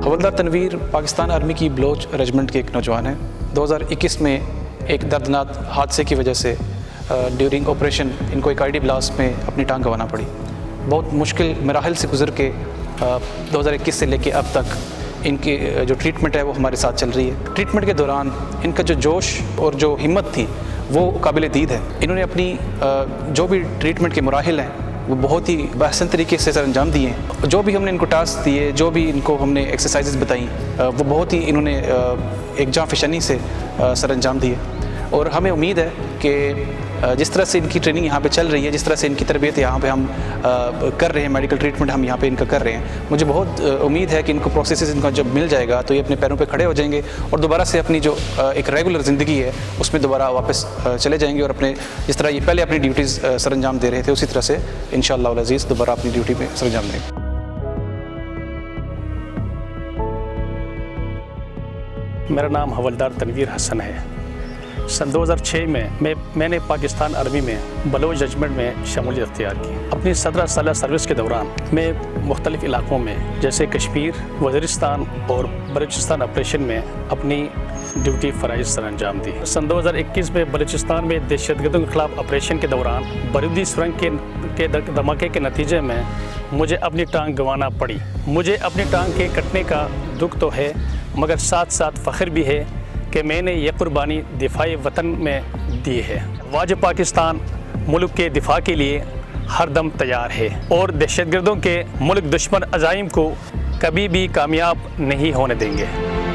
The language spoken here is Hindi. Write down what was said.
हवलदार तनवीर पाकिस्तान आर्मी की बलोच रेजिमेंट के एक नौजवान हैं। 2021 में एक दर्दनाक हादसे की वजह से ड्यूरिंग ऑपरेशन इनको एक आईडी ब्लास्ट में अपनी टांग गंवाना पड़ी। बहुत मुश्किल मराहल से गुजर के 2021 से लेके अब तक इनकी जो ट्रीटमेंट है वो हमारे साथ चल रही है। ट्रीटमेंट के दौरान इनका जो जोश और जो हिम्मत थी वो काबिल दीद है। इन्होंने अपनी जो भी ट्रीटमेंट के मराहल हैं वो बहुत ही बेहतरीन तरीके से सर अंजाम दिए हैं। जो भी हमने इनको टास्क दिए, जो भी इनको हमने एक्सरसाइजेस बताई, वो बहुत ही इन्होंने एक जान फिशनी से सर अंजाम दिए। और हमें उम्मीद है कि जिस तरह से इनकी ट्रेनिंग यहाँ पे चल रही है, जिस तरह से इनकी तरबियत यहाँ पे हम कर रहे हैं, मेडिकल ट्रीटमेंट हम यहाँ पे इनका कर रहे हैं, मुझे बहुत उम्मीद है कि इनको प्रोसेस इनका जब मिल जाएगा तो ये अपने पैरों पे खड़े हो जाएंगे और दोबारा से अपनी जो एक रेगुलर ज़िंदगी है उसमें दोबारा वापस चले जाएंगे और अपने जिस तरह ये पहले अपनी ड्यूटीज़ सर अंजाम दे रहे थे उसी तरह से इंशाअल्लाह अल अज़ीज़ दोबारा अपनी ड्यूटी में सर अंजाम देंगे। मेरा नाम हवलदार तनवीर हसन है। सन 2006 में मैंने पाकिस्तान आर्मी में बलोच रेजिमेंट में शमूलियत अख्तियार की। अपनी 17 साल सर्विस के दौरान मैं मुख्तलिफ़ इलाकों में जैसे कश्मीर, वज़ीरिस्तान और बलूचिस्तान ऑपरेशन में अपनी ड्यूटी फ़राइज़ सर अंजाम दी। सन 2021 में बलूचिस्तान में दहशतगर्दों के ख़िलाफ़ ऑपरेशन के दौरान बारूदी सुरंग के धमाके के नतीजे में मुझे अपनी टांग गंवाना पड़ी। मुझे अपनी टांग के कटने का दुख तो है, मगर साथ साथ फ़ख्र भी है कि मैंने ये कुर्बानी दिफाए वतन में दी है। वाज पाकिस्तान मुल्क के दिफा के लिए हर दम तैयार है और दहशतगर्दों के मुल्क दुश्मन अज़ाइम को कभी भी कामयाब नहीं होने देंगे।